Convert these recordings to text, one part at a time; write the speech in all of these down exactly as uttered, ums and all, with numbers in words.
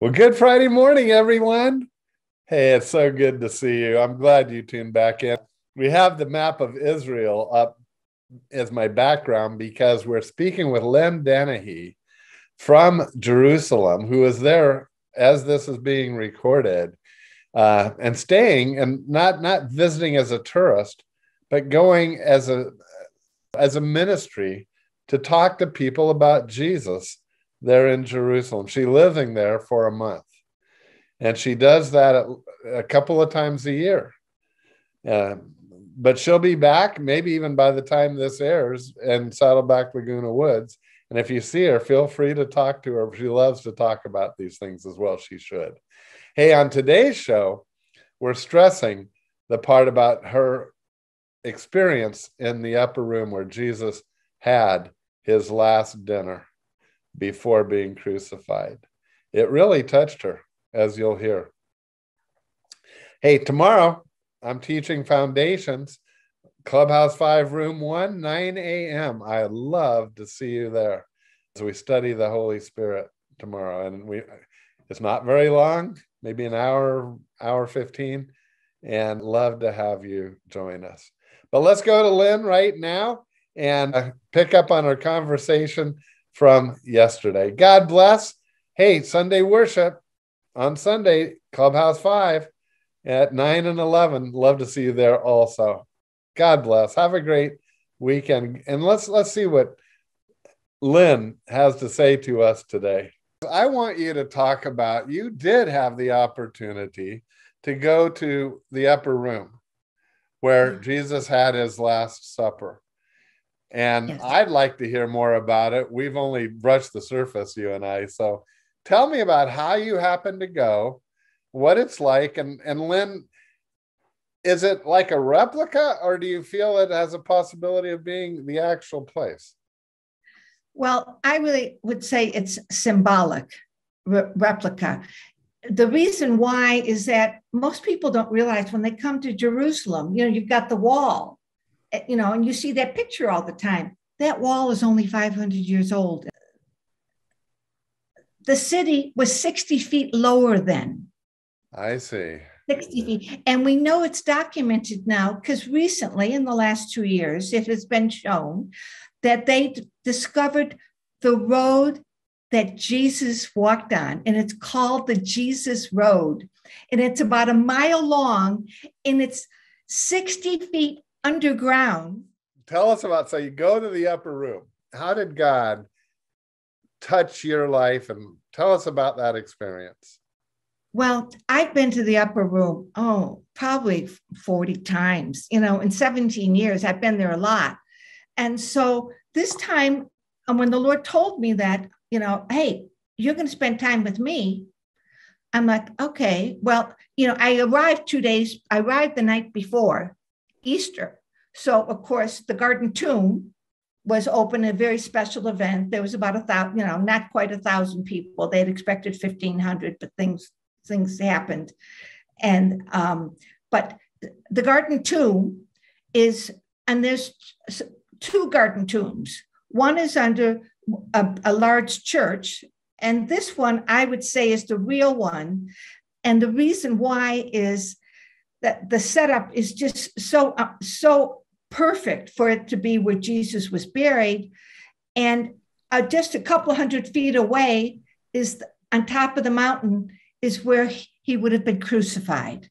Well, good Friday morning, everyone. Hey, it's so good to see you. I'm glad you tuned back in. We have the map of Israel up as my background because we're speaking with Lynn Dennehy from Jerusalem, who is there as this is being recorded, uh, and staying and not, not visiting as a tourist, but going as a, as a ministry to talk to people about Jesus there in Jerusalem. She's living there for a month. And she does that a, a couple of times a year. Uh, but she'll be back, maybe even by the time this airs, in Saddleback Laguna Woods. And if you see her, feel free to talk to her. She loves to talk about these things as well. She should. Hey, on today's show, we're stressing the part about her experience in the upper room where Jesus had his last dinner before being crucified. It really touched her, as you'll hear. Hey, tomorrow I'm teaching Foundations, Clubhouse five, Room one, nine a.m. I love to see you there as we study the Holy Spirit tomorrow. And we, it's not very long, maybe an hour, hour fifteen, and love to have you join us. But let's go to Lynn right now and pick up on our conversation from yesterday. God bless. Hey, Sunday worship on Sunday, Clubhouse five at nine and eleven. Love to see you there also. God bless. Have a great weekend. And let's let's see what Lynn has to say to us today. I want you to talk about, you did have the opportunity to go to the upper room where Jesus had his Last Supper. And yes, I'd like to hear more about it. We've only brushed the surface, you and I. So tell me about how you happened to go, what it's like. And, and Lynn, is it like a replica, or do you feel it has a possibility of being the actual place? Well, I really would say it's symbolic re- replica. The reason why is that most people don't realize when they come to Jerusalem, you know, you've got the wall, you know, and you see that picture all the time. That wall is only five hundred years old. The city was sixty feet lower then. I see. sixty feet. And we know it's documented now because recently, in the last two years, it has been shown that they d- discovered the road that Jesus walked on, and it's called the Jesus Road. And it's about a mile long, and it's sixty feet underground. Tell us about, so you go to the upper room. How did God touch your life? And tell us about that experience. Well, I've been to the upper room, oh, probably forty times, you know, in seventeen years, I've been there a lot. And so this time, when the Lord told me that, you know, hey, you're going to spend time with me, I'm like, okay, well, you know, I arrived two days, I arrived the night before Easter. So, of course, the Garden Tomb was open, a very special event. There was about a thousand, you know, not quite a thousand people. They had expected fifteen hundred, but things things happened. And, um, but the Garden Tomb is, and there's two Garden Tombs. One is under a, a large church, and this one I would say is the real one. And the reason why is that the setup is just so, uh, so perfect for it to be where Jesus was buried. And uh, just a couple hundred feet away is the, on top of the mountain is where he would have been crucified.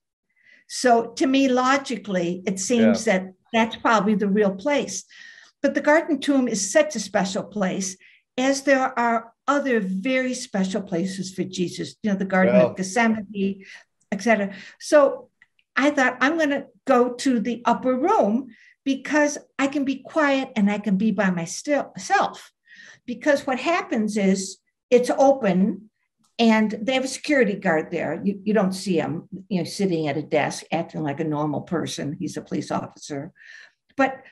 So to me, logically, it seems yeah. that that's probably the real place. But the Garden Tomb is such a special place, as there are other very special places for Jesus, you know, the Garden well. of Gethsemane, et cetera. So I thought, I'm going to go to the upper room because I can be quiet and I can be by myself. Because what happens is it's open and they have a security guard there. You, you don't see him, you know, sitting at a desk acting like a normal person. He's a police officer. But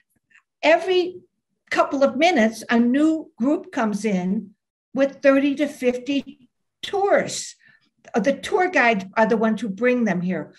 every couple of minutes, a new group comes in with thirty to fifty tourists. The tour guides are the ones who bring them here.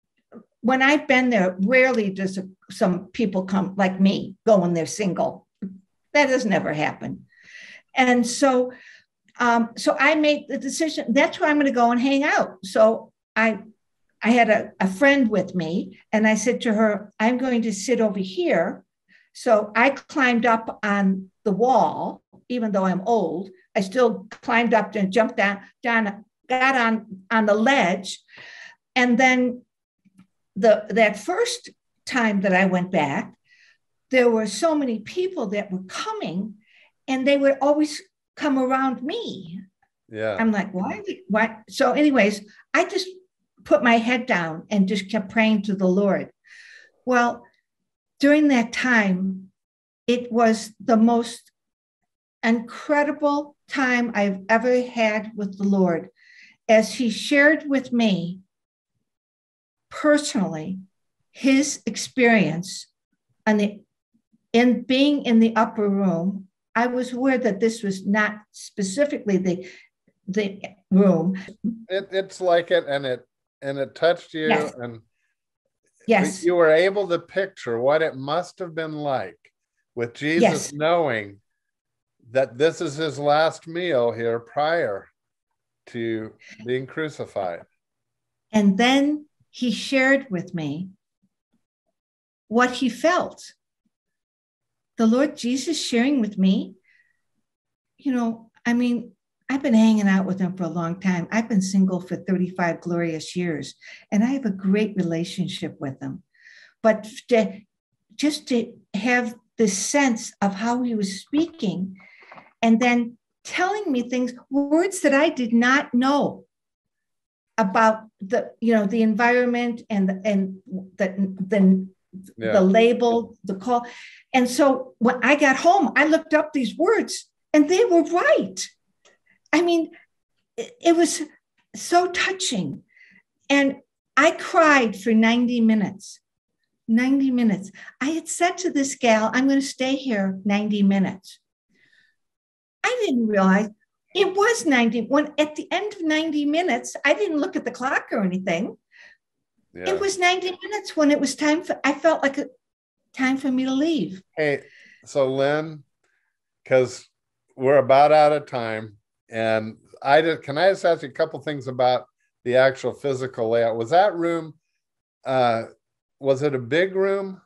When I've been there, rarely does a, some people come like me, go in there single. That has never happened. And so Um, so I made the decision, that's where I'm going to go and hang out. So I I had a, a friend with me, and I said to her, I'm going to sit over here. So I climbed up on the wall, even though I'm old. I still climbed up and jumped down, down got on, on the ledge. And then the that first time that I went back, there were so many people that were coming, and they would always come around me. Yeah. I'm like, why? Why? So, anyways, I just put my head down and just kept praying to the Lord. Well, during that time, it was the most incredible time I've ever had with the Lord, as he shared with me personally his experience and the, in being in the upper room. I was aware that this was not specifically the the room. It, it's like it, and it and it touched you, yes. and yes, you were able to picture what it must have been like with Jesus, yes. knowing that this is his last meal here prior to being crucified. And then he shared with me what he felt. The Lord Jesus sharing with me, you know, I mean, I've been hanging out with him for a long time. I've been single for thirty-five glorious years, and I have a great relationship with him. But to, just to have this sense of how he was speaking, and then telling me things, words that I did not know about the, you know, the environment and the, and the, the, yeah. the label, the call. And so when I got home, I looked up these words, and they were right. I mean, it, it was so touching. And I cried for ninety minutes. ninety minutes. I had said to this gal, I'm going to stay here ninety minutes. I didn't realize it was ninety. When at the end of ninety minutes, I didn't look at the clock or anything. Yeah. It was ninety minutes when it was time for, I felt like a time for me to leave. Hey, so Lynn, because we're about out of time, and I did, can I just ask you a couple things about the actual physical layout? Was that room, uh, was it a big room?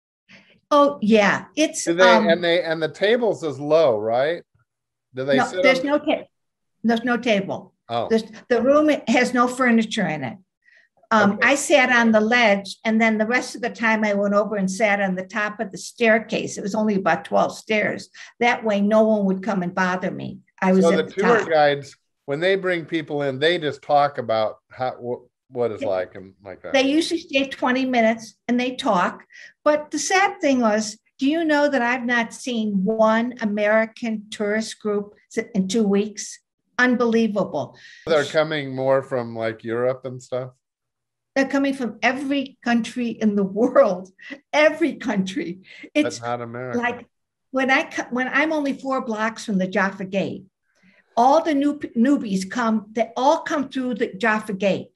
Oh yeah, it's Do they, um, and they and the tables is low, right? Do they? No, sit there's on... no ta- there's no table. Oh, there's, the room has no furniture in it. Um, okay. I sat on the ledge, and then the rest of the time I went over and sat on the top of the staircase. It was only about twelve stairs. That way, no one would come and bother me. I was so at the, the tour top. guides, when they bring people in, they just talk about how what, what it's like and like that. They usually stay twenty minutes and they talk. But the sad thing was, do you know that I've not seen one American tourist group in two weeks? Unbelievable. They're coming more from like Europe and stuff. They're coming from every country in the world, every country. It's but not America. Like when I when I'm only four blocks from the Jaffa Gate, all the new newbies come. They all come through the Jaffa Gate,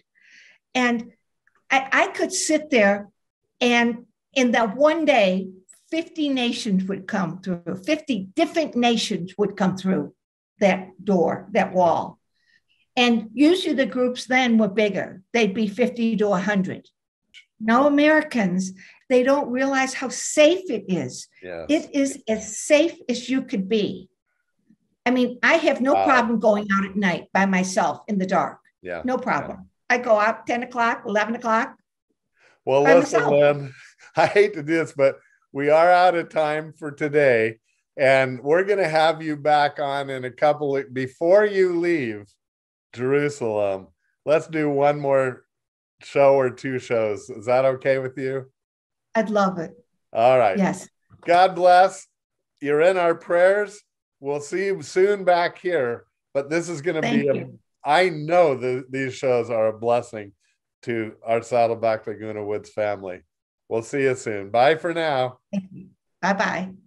and I, I could sit there, and in that one day, fifty nations would come through. fifty different nations would come through that door, that wall. And usually the groups then were bigger. They'd be fifty to one hundred. Now Americans, they don't realize how safe it is. Yes. It is as safe as you could be. I mean, I have no wow. problem going out at night by myself in the dark. Yeah. No problem. Yeah. I go out ten o'clock, eleven o'clock. Well, listen, myself. Lynn, I hate to do this, but we are out of time for today. And we're going to have you back on in a couple of, before you leave Jerusalem, let's do one more show or two shows. Is that okay with you? I'd love it. All right. Yes. God bless. You're in our prayers. We'll see you soon back here. But this is going to be, a, I know that these shows are a blessing to our Saddleback Laguna Woods family. We'll see you soon. Bye for now. Thank you. Bye-bye.